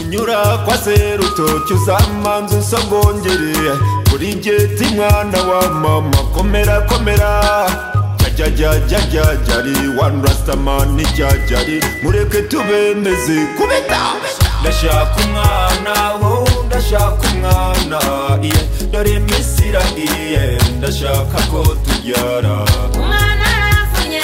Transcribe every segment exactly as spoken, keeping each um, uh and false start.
nunyura kwa serutoki uzamanza usogongere Bridget mwana wa mama komera komera Jajja Jajja jari one rastaman Jajja mureke tubemeze kubeta ndashaka umwana wo ndashaka umwana iye dore misira iye ndashaka ko tubyara Umwan'aravunnye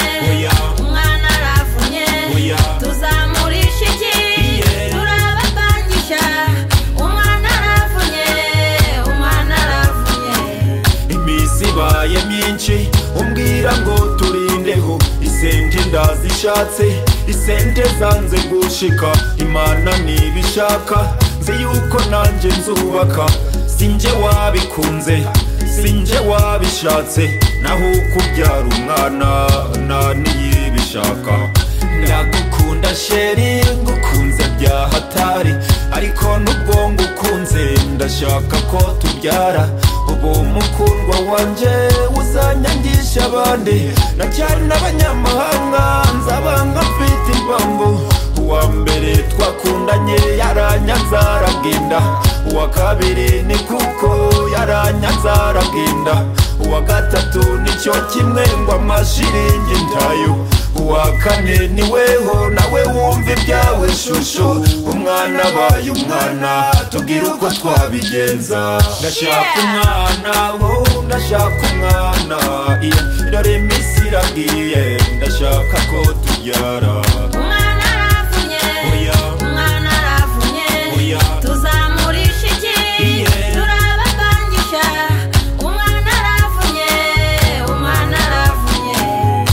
Umwan'aravunnye tuzamurisha iki turabapangisha Umwan'aravunnye Umwan'aravunnye imisi baye myinshi umbwira ngo turindeho isente ndazishatse isente zanze gushika Imana nibishaka nzi yuko nanje nzubaka sinje wabikunze sinje wabishatse naho kubyara umwana nani yibishaka ndagukunda sheri ngukunze bya hatari ariko nubwo ngukunze ndashaka ko tubyara ubu mukundwa wanje uzanyangisha abandi nacyari n'abanyamahanga nzabanga mfite impamvu uwa mbere twakundanye yaranyanze aragenda uwa kabiri ni kuko yaranyanze aragenda uwa gatatu nicyo kimwe ngo amashiringi ntayo uwa kane ni weho nawe wumva ibyawe shusho umwana abaye umwana tubwire uko twabigenza ndashaka umwana wo ndashaka umwana iye dore imisi iragiye ndashaka ko tubyara Umwan'aravunnye Umwan'aravunnye tuzamurisha iki turabapangisha Umwan'aravunnye Umwan'aravunnye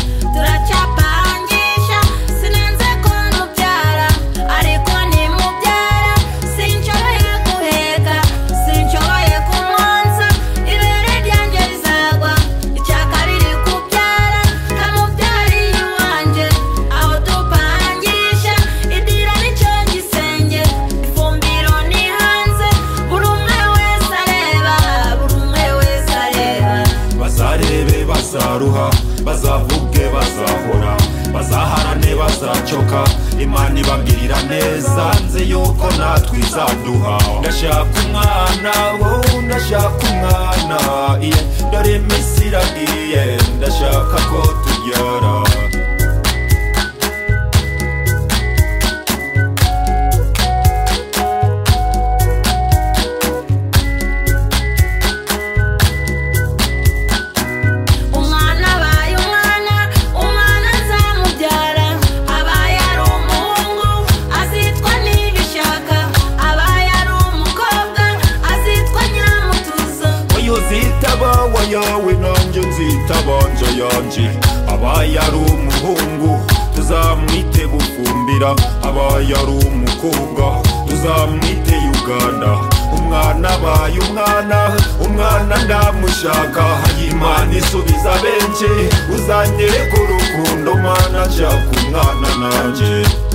turacyapangisha sinenze ko mubyara ariko nimubyara sinshoboye guheka sinshoboye kumwonsa ibere ryanjye rizagwa icya kabiri kubyara kamubyariye iwanje aho dupangisha idira nicyo gisenge ifumbiro ni hanze buri umwe wese areba buri umwe wese areba bazarebe bazaruha bazavuge bazahora bazaharane bazacoka Imana ibagirira neza nzi yuko natwe izaduha ndashaka umwana wo ndashaka umwana iye dore imisi iragiye ndashaka ko tubyara umwana abaye umwana umwana nzamubyara abaye ari umuhungu azitwa nibishaka abaye ari umukobwa azitwa nyiramutuzo oyo zitaba wa yawe nanjye nzitaba nja yanje abaye ari umuhungu tuzamwite Bufumbira abaye ari umukobwa tuzamwite Uganda umwana abaye umwana umwana ndamushaka Imana isubiza benshi uzanyereka urukundo mana nshaka umwana nanje